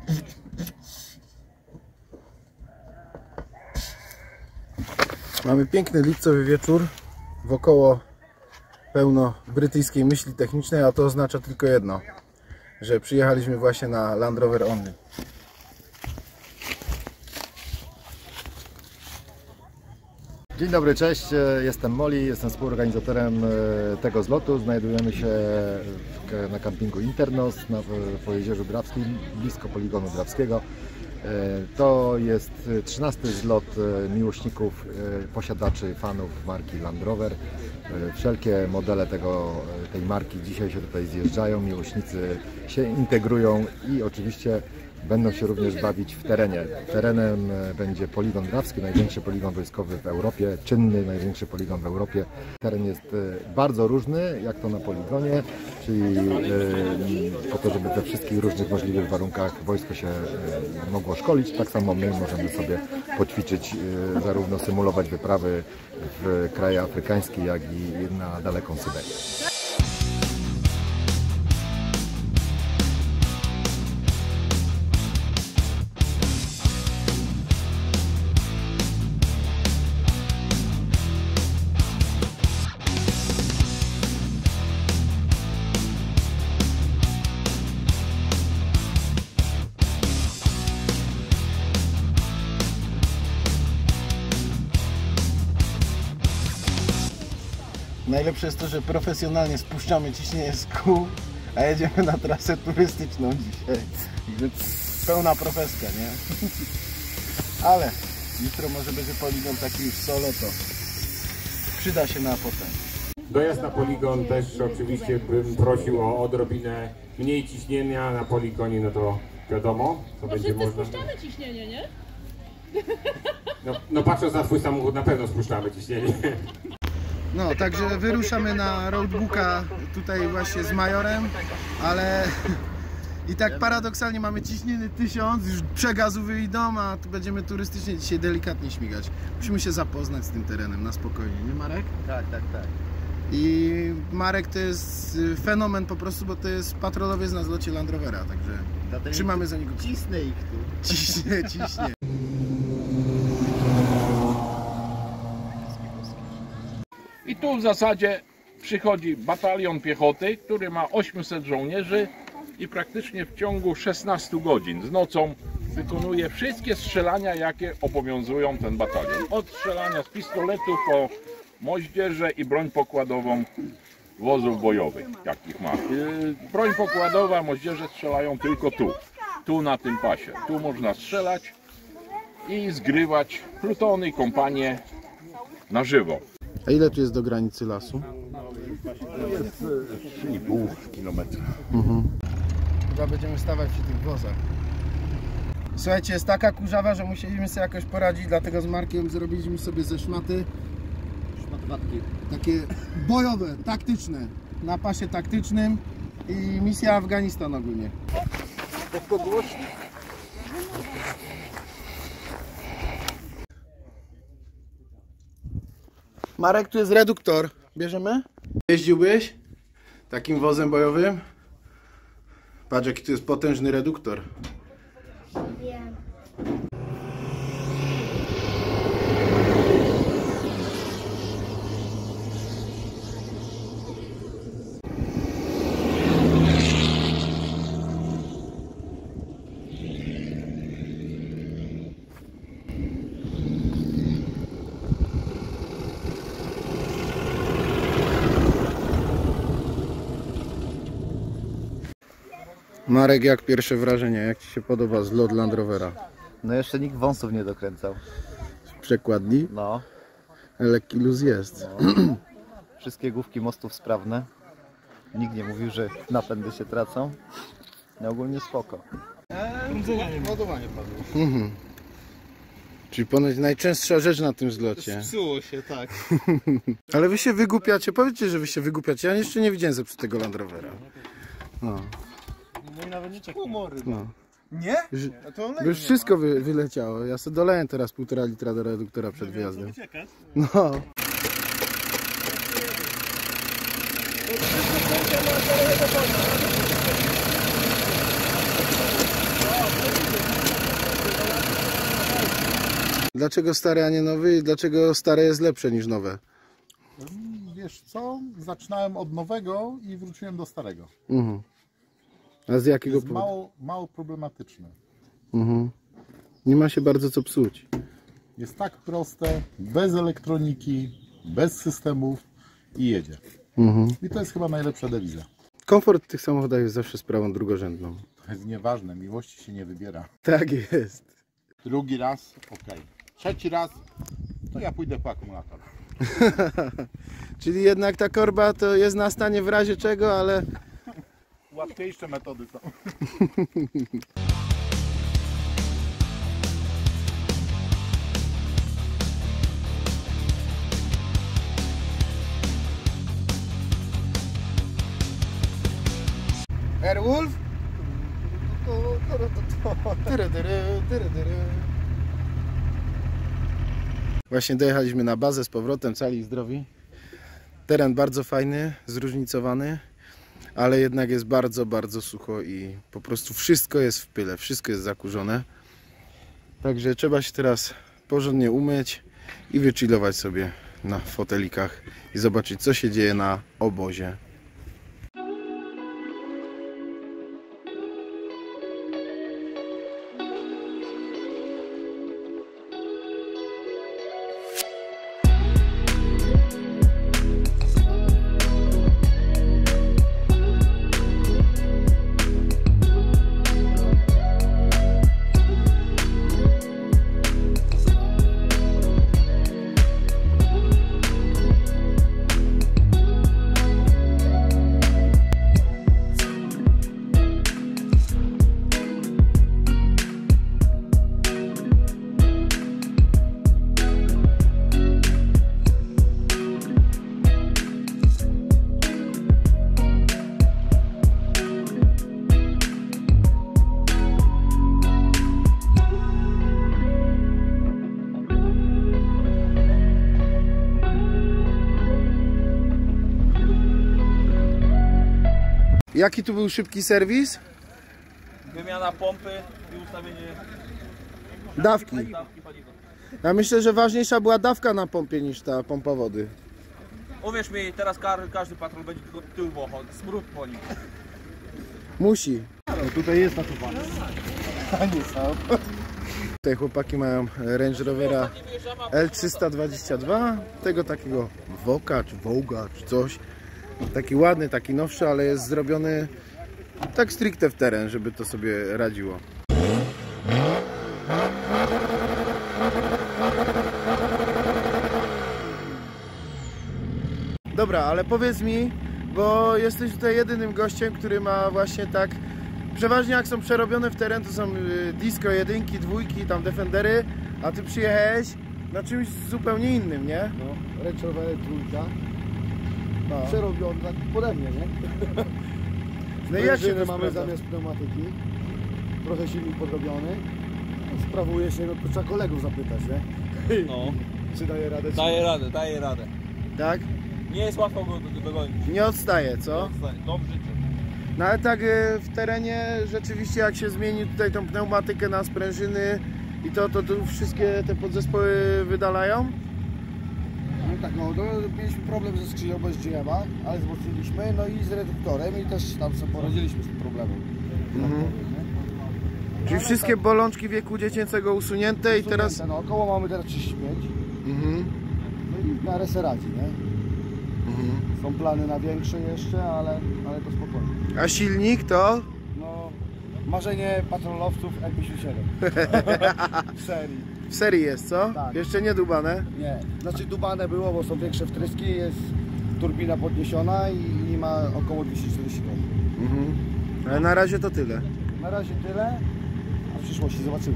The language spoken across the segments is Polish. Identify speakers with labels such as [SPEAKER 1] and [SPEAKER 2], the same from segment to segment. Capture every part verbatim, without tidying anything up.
[SPEAKER 1] Mamy piękny lipcowy wieczór, wokoło pełno brytyjskiej myśli technicznej, a to oznacza tylko jedno, że przyjechaliśmy właśnie na Land Rover Only.
[SPEAKER 2] Dzień dobry, cześć, jestem Moli, jestem współorganizatorem tego zlotu. Znajdujemy się na kampingu Internos na, po Jeziorzu Drawskim, blisko poligonu drawskiego. To jest trzynasty zlot miłośników, posiadaczy, fanów marki Land Rover. Wszelkie modele tego, tej marki dzisiaj się tutaj zjeżdżają, miłośnicy się integrują i oczywiście będą się również bawić w terenie. Terenem będzie poligon drawski, największy poligon wojskowy w Europie, czynny największy poligon w Europie. Teren jest bardzo różny, jak to na poligonie, czyli po to, żeby we wszystkich różnych możliwych warunkach wojsko się mogło szkolić. Tak samo my możemy sobie poćwiczyć, zarówno symulować wyprawy w kraje afrykańskie, jak i na daleką Syberię.
[SPEAKER 1] Najlepsze jest to, że profesjonalnie spuszczamy ciśnienie z kół, a jedziemy na trasę turystyczną dzisiaj. Pełna profeska, nie? Ale jutro może będzie poligon taki już solo, to przyda się na potem.
[SPEAKER 3] Dojazd na poligon też oczywiście bym prosił o odrobinę mniej ciśnienia na poligonie, no to wiadomo, to
[SPEAKER 4] no
[SPEAKER 3] będzie można.
[SPEAKER 4] Spuszczamy ciśnienie, nie?
[SPEAKER 3] No, no patrząc na twój samochód, na pewno spuszczamy ciśnienie.
[SPEAKER 1] No, także wyruszamy na roadbooka tutaj właśnie z Majorem, ale i tak paradoksalnie mamy ciśnienie tysiąc, już przegazowy idą, a tu będziemy turystycznie dzisiaj delikatnie śmigać. Musimy się zapoznać z tym terenem na spokojnie, nie Marek?
[SPEAKER 2] Tak, tak, tak.
[SPEAKER 1] I Marek to jest fenomen po prostu, bo to jest patrolowiec na zlocie Land Rovera, także dlatego trzymamy za niego.
[SPEAKER 2] Cisnę ich tu.
[SPEAKER 1] Ciśnie, ciśnie.
[SPEAKER 5] I tu w zasadzie przychodzi batalion piechoty, który ma osiemset żołnierzy i praktycznie w ciągu szesnastu godzin z nocą wykonuje wszystkie strzelania, jakie obowiązują ten batalion. Od strzelania z pistoletów po moździerze i broń pokładową wozów bojowych, jakich ma. Broń pokładowa, moździerze strzelają tylko tu, tu na tym pasie. Tu można strzelać i zgrywać plutony, kompanie na żywo.
[SPEAKER 1] A ile tu jest do granicy lasu?
[SPEAKER 2] To jest trzy i pół kilometra.
[SPEAKER 1] Mhm. Chyba będziemy stawać przy tych wozach. Słuchajcie, jest taka kurzawa, że musieliśmy sobie jakoś poradzić, dlatego z Markiem zrobiliśmy sobie ze szmaty
[SPEAKER 2] Szmatmatki.
[SPEAKER 1] takie bojowe, taktyczne, na pasie taktycznym i misja Afganistan ogólnie.
[SPEAKER 2] Lekko głośno.
[SPEAKER 1] Marek, tu jest reduktor. Bierzemy? Jeździłbyś takim wozem bojowym? Patrz, jaki tu jest potężny reduktor.
[SPEAKER 6] Wiem.
[SPEAKER 1] Marek, jak pierwsze wrażenie? Jak Ci się podoba zlot Land Rovera?
[SPEAKER 2] No jeszcze nikt wąsów nie dokręcał.
[SPEAKER 1] Przekładni?
[SPEAKER 2] No.
[SPEAKER 1] Lekki luz jest.
[SPEAKER 2] No. Wszystkie główki mostów sprawne. Nikt nie mówił, że napędy się tracą. No ogólnie spoko.
[SPEAKER 7] Eee, ładowanie padło.
[SPEAKER 1] Mhm. Czyli ponoć najczęstsza rzecz na tym zlocie.
[SPEAKER 7] Zepsuło się, tak.
[SPEAKER 1] Ale wy się wygłupiacie, powiedzcie, że wy się wygłupiacie. Ja jeszcze nie widziałem zepsutego Land Rovera. No.
[SPEAKER 7] No i nawet nie czekam. Humory.
[SPEAKER 1] No.
[SPEAKER 7] Nie?
[SPEAKER 1] Już,
[SPEAKER 7] A to olej
[SPEAKER 1] już wszystko wy, wyleciało. Ja sobie doleję teraz półtora litra do reduktora przed wyjazdem. No.
[SPEAKER 7] No.
[SPEAKER 1] Dlaczego stare, a nie nowy i dlaczego stare jest lepsze niż nowe?
[SPEAKER 7] Wiesz co? Zaczynałem od nowego i wróciłem do starego.
[SPEAKER 1] Mhm. A z jakiego
[SPEAKER 7] Jest
[SPEAKER 1] powodu?
[SPEAKER 7] mało, mało problematyczne.
[SPEAKER 1] Mhm. Nie ma się bardzo co psuć.
[SPEAKER 7] Jest tak proste, bez elektroniki, bez systemów i jedzie.
[SPEAKER 1] Mhm.
[SPEAKER 7] I to jest chyba najlepsza dewiza.
[SPEAKER 1] Komfort w tych samochodach jest zawsze sprawą drugorzędną.
[SPEAKER 7] To jest nieważne, miłości się nie wybiera.
[SPEAKER 1] Tak jest.
[SPEAKER 7] Drugi raz, ok. Trzeci raz, to ja pójdę po akumulator.
[SPEAKER 1] Czyli jednak ta korba to jest na stanie w razie czego, ale
[SPEAKER 7] Łatwiejsze metody są.
[SPEAKER 1] Airwolf? Właśnie dojechaliśmy na bazę z powrotem, cali i zdrowi. Teren bardzo fajny, zróżnicowany, ale jednak jest bardzo, bardzo sucho i po prostu wszystko jest w pyle, wszystko jest zakurzone. Także trzeba się teraz porządnie umyć i wychillować sobie na fotelikach i zobaczyć, co się dzieje na obozie. Jaki tu był szybki serwis?
[SPEAKER 4] Wymiana pompy i ustawienie
[SPEAKER 1] Dawki.
[SPEAKER 4] dawki paliwa.
[SPEAKER 1] Ja myślę, że ważniejsza była dawka na pompie niż ta pompa wody.
[SPEAKER 4] Uwierz mi, teraz każdy, każdy patrol będzie tylko tył wochał, smród po nim.
[SPEAKER 1] Musi.
[SPEAKER 7] No tutaj jest nasuwany. A nie sam.
[SPEAKER 1] Tutaj chłopaki mają Range Rovera L trzysta dwadzieścia dwa, tego takiego Woka czy Wołga czy coś. Taki ładny, taki nowszy, ale jest zrobiony tak stricte w teren, żeby to sobie radziło. Dobra, ale powiedz mi, bo jesteś tutaj jedynym gościem, który ma właśnie tak, przeważnie jak są przerobione w teren, to są disco jedynki, dwójki, tam Defendery, a ty przyjechałeś na czymś zupełnie innym, nie?
[SPEAKER 2] No, Range Rover trójka.
[SPEAKER 1] No.
[SPEAKER 2] Przerobiony tak pode mnie, nie?
[SPEAKER 1] No i jak się to
[SPEAKER 2] mamy
[SPEAKER 1] sprawdza?
[SPEAKER 2] zamiast pneumatyki. Trochę silnik podrobiony. Sprawuje się, no to trzeba kolegów zapytać, nie?
[SPEAKER 4] No,
[SPEAKER 2] Czy daje radę? Czy...
[SPEAKER 4] daje radę, daje radę.
[SPEAKER 1] Tak?
[SPEAKER 4] Nie jest łatwo go do- dogonić.
[SPEAKER 1] Nie odstaje, co?
[SPEAKER 4] Dobrze życzę.
[SPEAKER 1] No ale tak y, w terenie rzeczywiście jak się zmieni tutaj tą pneumatykę na sprężyny i to, to tu wszystkie te podzespoły wydalają?
[SPEAKER 2] No tak, no to mieliśmy problem ze skrzynią bez G M a, ale wzmocniliśmy, no i z reduktorem i też tam sobie poradziliśmy z tym problemem.
[SPEAKER 1] Mhm. Czyli wszystkie bolączki wieku dziecięcego usunięte i teraz...
[SPEAKER 2] No, koło mamy teraz trzydzieści pięć,
[SPEAKER 1] Mhm.
[SPEAKER 2] no i w miarę se radzi, nie?
[SPEAKER 1] Mhm.
[SPEAKER 2] Są plany na większe jeszcze, ale, ale to spokojnie.
[SPEAKER 1] A silnik to?
[SPEAKER 2] No, marzenie patrolowców M pięćdziesiąt siedem w serii.
[SPEAKER 1] W serii jest, co?
[SPEAKER 2] Tak.
[SPEAKER 1] Jeszcze nie dubane?
[SPEAKER 2] Nie, znaczy dubane było, bo są większe wtryski, jest turbina podniesiona i, i ma około dwieście czterdzieści koni.
[SPEAKER 1] Mhm. Ale na razie to tyle.
[SPEAKER 2] Na razie tyle, a w przyszłości zobaczymy.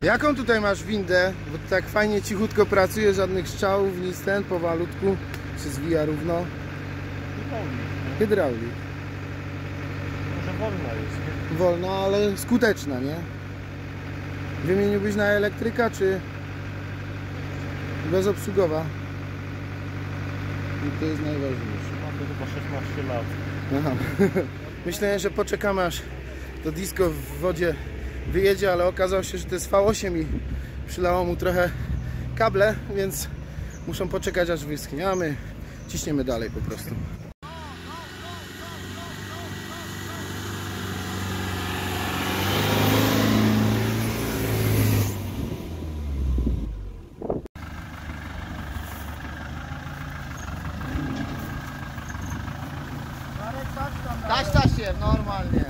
[SPEAKER 1] Jaką tutaj masz windę? Bo ty tak fajnie cichutko pracuje, żadnych strzałów, nic ten, powalutku się zwija równo. Hydraulik.
[SPEAKER 8] Może wolna jest, nie?
[SPEAKER 1] Wolna, ale skuteczna, nie? Wymieniłbyś na elektryka, czy bezobsługowa? I to jest najważniejsze.
[SPEAKER 8] Mam to chyba szesnaście lat.
[SPEAKER 1] Aha. Myślałem, że poczekamy, aż to disco w wodzie wyjedzie, ale okazało się, że to jest V osiem i przylało mu trochę kable, więc muszą poczekać, aż wyschnie, a my ciśniemy dalej po prostu. Taśta się normalnie.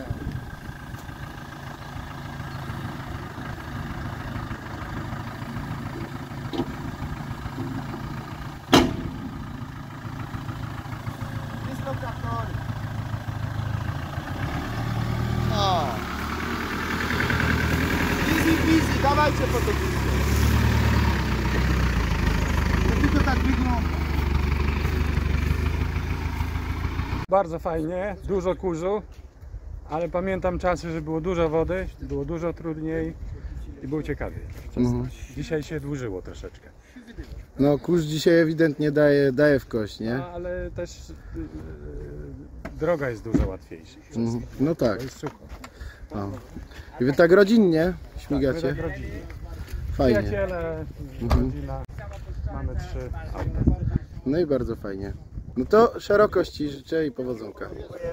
[SPEAKER 1] No. Easy peasy, dawajcie po to disco. To tylko tak wygląda.
[SPEAKER 9] Bardzo fajnie, dużo kurzu, ale pamiętam czasy, że było dużo wody, było dużo trudniej i było ciekawiej.
[SPEAKER 1] Mhm.
[SPEAKER 9] Dzisiaj się dłużyło troszeczkę.
[SPEAKER 1] No kurz dzisiaj ewidentnie daje, daje w kość, nie?
[SPEAKER 9] No, ale też yy, droga jest dużo łatwiejsza.
[SPEAKER 1] Mhm. No tak.
[SPEAKER 9] To jest sucho.
[SPEAKER 1] O. I wy tak rodzinnie
[SPEAKER 9] Tak,
[SPEAKER 1] śmigacie?
[SPEAKER 9] my tak rodzinnie.
[SPEAKER 1] Fajnie.
[SPEAKER 9] Przyjaciele,
[SPEAKER 1] Mhm.
[SPEAKER 9] rodzina, mamy trzy auta.
[SPEAKER 1] No i bardzo fajnie. No to szerokości życzę i powodzonka.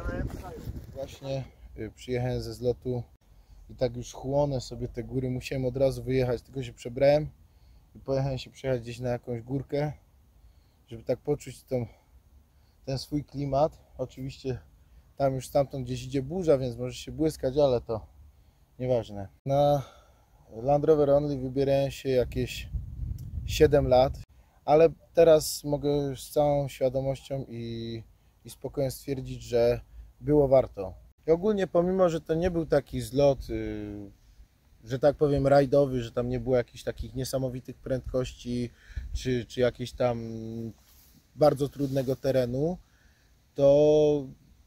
[SPEAKER 1] Właśnie y, przyjechałem ze zlotu i tak już chłonę sobie te góry. Musiałem od razu wyjechać, tylko się przebrałem i pojechałem się przejechać gdzieś na jakąś górkę, żeby tak poczuć tą, ten swój klimat. Oczywiście tam już stamtąd gdzieś idzie burza, więc może się błyskać, ale to nieważne. Na Land Rover Only wybierałem się jakieś siedem lat. Ale teraz mogę już z całą świadomością i, i spokojnie stwierdzić, że było warto. I ogólnie pomimo, że to nie był taki zlot, yy, że tak powiem rajdowy, że tam nie było jakichś takich niesamowitych prędkości, czy, czy jakiegoś tam bardzo trudnego terenu, to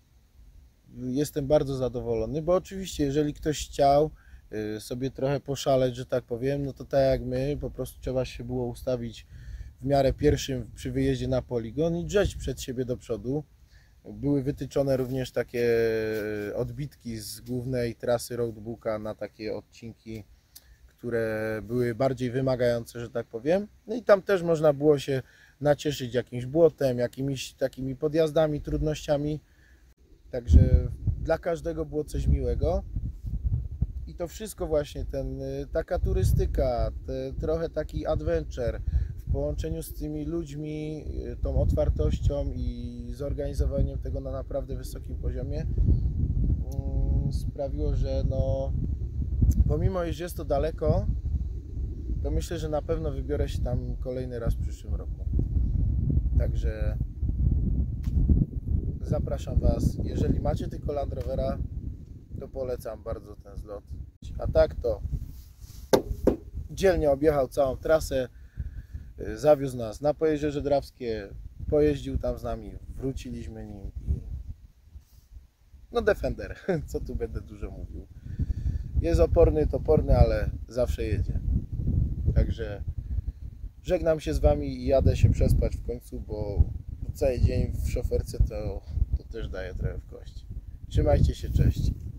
[SPEAKER 1] jestem bardzo zadowolony, bo oczywiście jeżeli ktoś chciał yy, sobie trochę poszaleć, że tak powiem, no to tak jak my, po prostu trzeba się było ustawić w miarę pierwszym przy wyjeździe na poligon i drzeć przed siebie do przodu. Były wytyczone również takie odbitki z głównej trasy roadbooka na takie odcinki, które były bardziej wymagające, że tak powiem. No i tam też można było się nacieszyć jakimś błotem, jakimiś takimi podjazdami, trudnościami. Także dla każdego było coś miłego. I to wszystko właśnie, ten, taka turystyka, te, trochę taki adventure, w połączeniu z tymi ludźmi, tą otwartością i zorganizowaniem tego na naprawdę wysokim poziomie sprawiło, że no, pomimo iż jest to daleko, to myślę, że na pewno wybiorę się tam kolejny raz w przyszłym roku. Także zapraszam Was, jeżeli macie tylko Land Rovera, to polecam bardzo ten zlot. A tak to dzielnie objechał całą trasę, zawiózł nas na Pojezierze Drawskie, pojeździł tam z nami, wróciliśmy nim i no Defender, co tu będę dużo mówił. Jest oporny, toporny, ale zawsze jedzie. Także żegnam się z Wami i jadę się przespać w końcu, bo cały dzień w szoferce to, to też daje trochę w kość. Trzymajcie się, cześć.